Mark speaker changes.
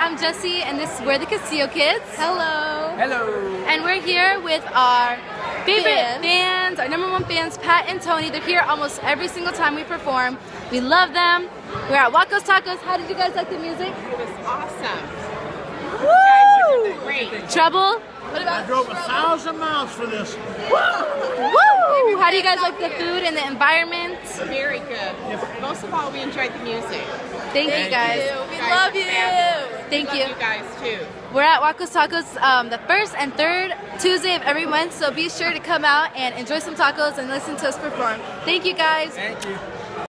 Speaker 1: I'm Jessie, and we're the Castillo Kids.
Speaker 2: Hello.
Speaker 3: Hello.
Speaker 1: And we're here with our favorite fans, our #1 fans, Pat and Tony. They're here almost every single time we perform. We love them. We're at WakoTaco. How did you guys like the music?
Speaker 2: It was awesome.
Speaker 1: Woo!
Speaker 2: Great.
Speaker 1: Trouble?
Speaker 4: I drove 1,000 miles for this.
Speaker 1: Woo! How do you guys like the food and the environment?
Speaker 2: Very good. Most of all, we enjoyed the music.
Speaker 1: Thank you guys.
Speaker 2: We love you.
Speaker 1: Thank you.
Speaker 2: You guys too.
Speaker 1: We're at WakoTaco's the first and third Tuesday of every month, so be sure to come out and enjoy some tacos and listen to us perform. Thank you guys.
Speaker 3: Thank you.